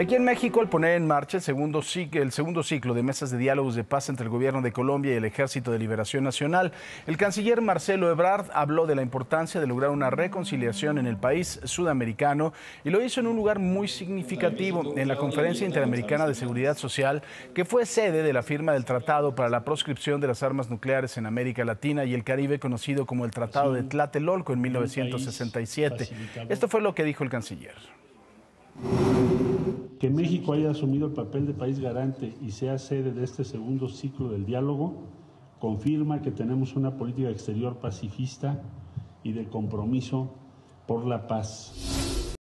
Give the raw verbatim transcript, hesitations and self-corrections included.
Aquí en México, al poner en marcha el segundo, ciclo, el segundo ciclo de mesas de diálogos de paz entre el gobierno de Colombia y el Ejército de Liberación Nacional, el canciller Marcelo Ebrard habló de la importancia de lograr una reconciliación en el país sudamericano y lo hizo en un lugar muy significativo, en la Conferencia Interamericana de Seguridad Social, que fue sede de la firma del Tratado para la Proscripción de las Armas Nucleares en América Latina y el Caribe, conocido como el Tratado de Tlatelolco en mil novecientos sesenta y siete. Esto fue lo que dijo el canciller. Que México haya asumido el papel de país garante y sea sede de este segundo ciclo del diálogo confirma que tenemos una política exterior pacifista y de compromiso por la paz.